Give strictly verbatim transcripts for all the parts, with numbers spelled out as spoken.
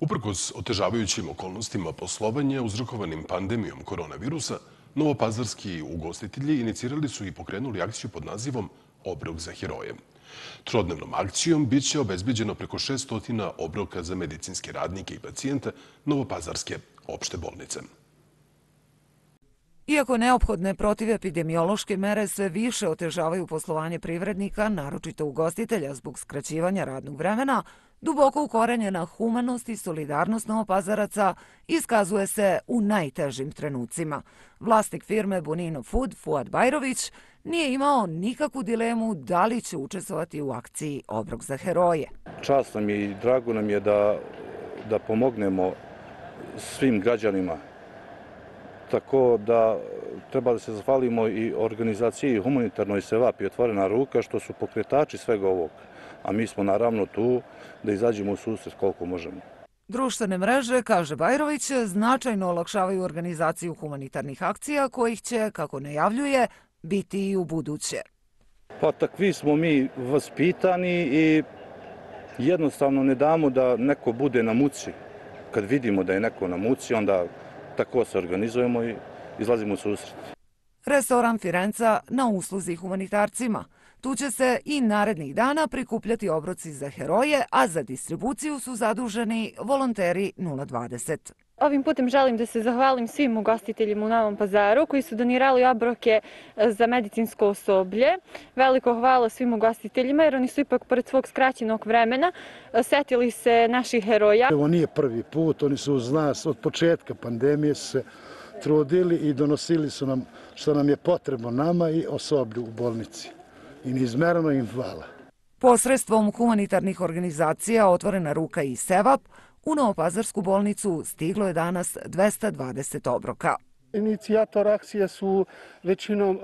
Uprkos otežavajućim okolnostima poslovanja uzrokovanim pandemijom koronavirusa, novopazarski ugostitelji inicirali su i pokrenuli akciju pod nazivom Obrok za heroje. Trodnevnom akcijom biće obezbeđeno preko šesto obroka za medicinske radnike i pacijente Novopazarske opšte bolnice. Iako neophodne protivepidemiološke mere sve više otežavaju poslovanje privrednika, naročito ugostitelja zbog skraćivanja radnog vremena, duboko ukorenjena humanost i solidarnost Novopazaraca iskazuje se u najtežim trenucima. Vlasnik firme Bonino Food, Fuad Bajrović, nije imao nikakvu dilemu da li će učestvovati u akciji Obrok za heroje. Čast nam je i drago nam je da, da pomognemo svim građanima. Tako da treba da se zahvalimo i organizaciji humanitarnoj Sevap i Otvorena ruka što su pokretači svega ovog. A mi smo naravno tu da izađemo u susret koliko možemo. Društvene mreže, kaže Bajrović, značajno olakšavaju organizaciju humanitarnih akcija kojih će, kako najavljuje, biti i u buduće. Pa takvi smo mi vaspitani i jednostavno ne damo da neko bude na muci. Kad vidimo da je neko na muci, onda tako se organizujemo i izlazimo u susret. Restoran Firenca na usluzi humanitarcima. Tu će se i narednih dana prikupljati obroci za heroje, a za distribuciju su zaduženi volonteri nula dvadeset. Ovim putem želim da se zahvalim svim ugostiteljima u Novom Pazaru koji su donirali obroke za medicinsko osoblje. Veliko hvala svim ugostiteljima jer oni su ipak pored svog skraćenog vremena setili se naših heroja. Ovo nije prvi put, oni su uz nas od početka pandemije se trudili i donosili su nam što nam je potrebno nama i osoblju u bolnici. I neizmerno im hvala. Posredstvom humanitarnih organizacija Otvorena ruka i Sevap u Novopazarsku bolnicu stiglo je danas dvesta dvadeset obroka. Inicijator akcije su većinom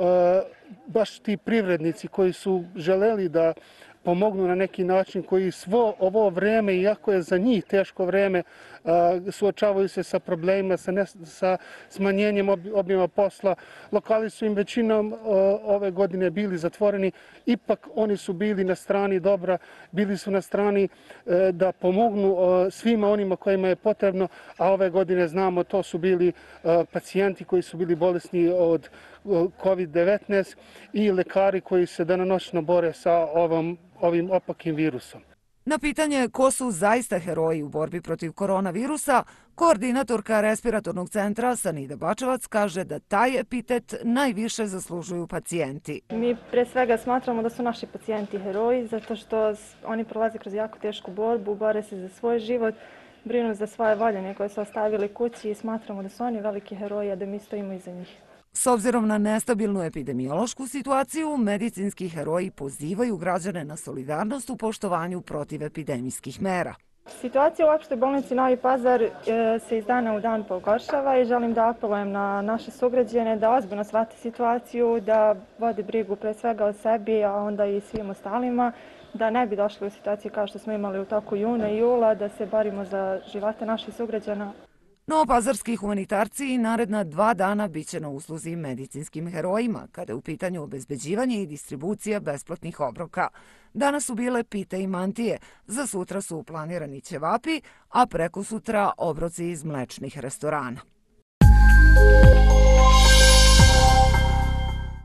baš ti privrednici koji su želeli da pomognu na neki način, koji svo ovo vreme, iako je za njih teško vreme, suočavaju se sa problemima, sa, ne, sa smanjenjem obima posla. Lokali su im većinom ove godine bili zatvoreni, ipak oni su bili na strani dobra, bili su na strani da pomognu svima onima kojima je potrebno, a ove godine znamo to su bili pacijenti koji su bili bolesni od kovid devetnaest i lekari koji se danonoćno bore sa ovom, ovim opakim virusom. Na pitanje ko su zaista heroji u borbi protiv koronavirusa, koordinatorka respiratornog centra Sanida Bačevac kaže da taj epitet najviše zaslužuju pacijenti. Mi pre svega smatramo da su naši pacijenti heroji zato što oni prolaze kroz jako tešku borbu, bore se za svoj život, brinu za svoje voljene koje su ostavili kući i smatramo da su oni veliki heroji, a da mi stojimo iza njih. S obzirom na nestabilnu epidemiološku situaciju, medicinski heroji pozivaju građane na solidarnost u poštovanju protivepidemijskih mera. Situacija u opštoj bolnici Novi Pazar se iz dana u dan pogoršava i želim da apelujem na naše sugrađane da ozbiljno shvate situaciju, da vode brigu pre svega o sebi, a onda i svim ostalima, da ne bi došli u situaciju kao što smo imali u toku juna i jula, da se borimo za živote naših sugrađana. Novopazarski humanitarci naredna dva dana biće na usluzi medicinskim herojima, kada je u pitanju obezbeđivanje i distribucija besplatnih obroka. Danas su bile pite i mantije, za sutra su planirani ćevapi, a preko sutra obroci iz mlečnih restorana.